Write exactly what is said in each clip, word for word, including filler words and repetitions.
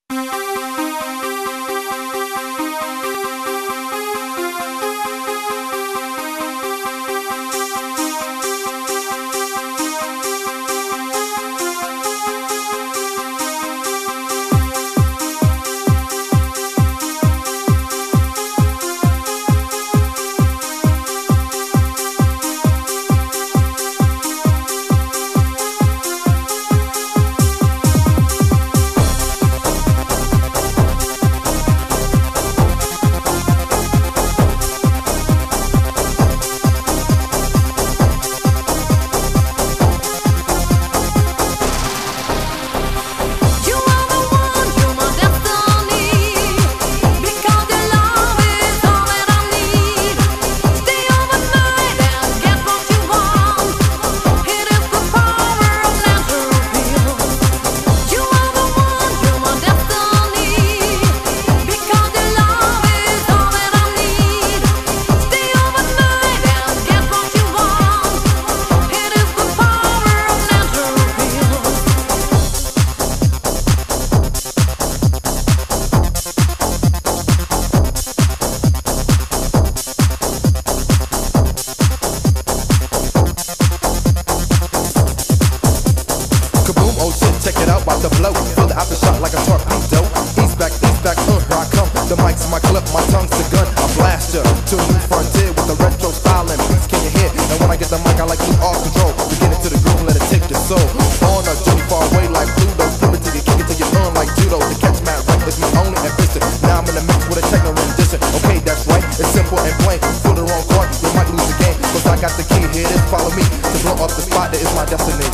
Check it out, watch the flow. Feel the aftershock like a torpedo. East back, east back, uh, here I come. The mic's in my clip, my tongue's the gun. I blast ya to a new frontier with the retro style and beats can you hear? And when I get the mic, I like lose all control. We get into the groove, let it take your soul. On a journey far away like Pluto. Flip it till you kick it till you run like judo. The catch man right is my only ambition. Now I'm in the mix with a techno rendition. Okay, that's right, it's simple and plain. Pull the wrong card, you might lose the game. Cause I got the key, here it is, follow me. To blow up the spot, that is my destiny.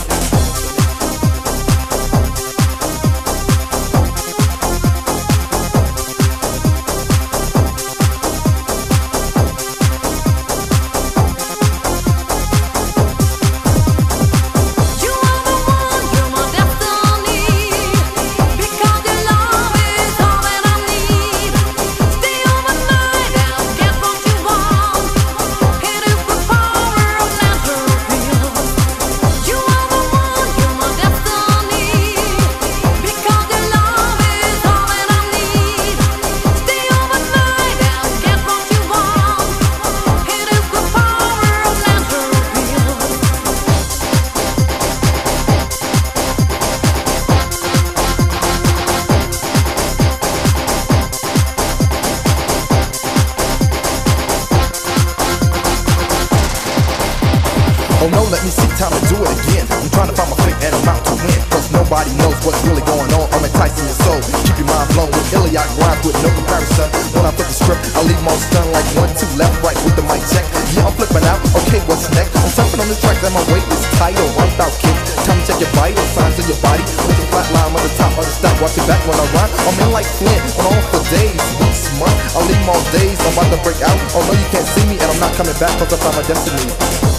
Oh no, let me see time to do it again. I'm trying to find my fit and I'm out to win. Cause nobody knows what's really going on. I'm enticing your soul. Keep your mind blown with Iliad rhymes with no comparison. When I flip the script, I leave them all stunned like one, two, left, right with the mic check. Yeah, I'm flipping out. Okay, what's next? I'm surfing on the track that my weight is tight or right out kick. Time to check your vital signs in your body. With the flat line on the top of the stop. Watch your back when I rhyme. I'm in like Flint. On on for days, weeks, months. I'll leave them all days. I'm about to break out. Oh no, you can't see me and I'm not coming back cause I found my destiny.